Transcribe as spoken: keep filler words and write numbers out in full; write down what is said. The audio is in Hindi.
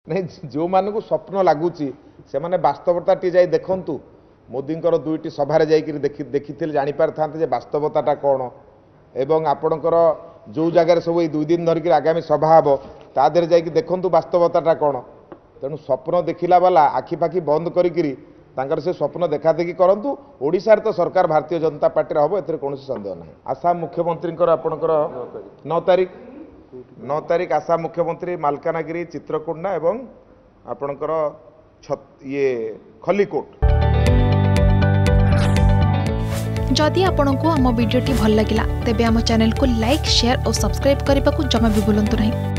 नहीं जो मान को स्वप्न लगुच से मैंने वास्तवता टी जाई देखंतु मोदींकर दुईटी सभारे जाइए देखी देखी जापर था वास्तवता कौन एवं आपणकर जो जगार सब दुई दिन धरिक आगामी सभा हम तादेह जाकि देखु वास्तवता कौन तेणु स्वप्न देखला बाला आखिपाखि बंद करी से स्वप्न देखा देखी करूँ ओडिशार तो सरकार भारतीय जनता पार्टी हम ए कौन सन्देह ना आसाम मुख्यमंत्री आपणकर नौ तारीख नौ तारीख आसाम मुख्यमंत्री मालकानगिरी चित्रकोंडा एवं आपणकर ये खलिकोट। जदि आपंक आम भिडी भल लगा तेब आम चैनल को लाइक शेयर और सब्सक्राइब करने को जमा भी भूलु नहीं।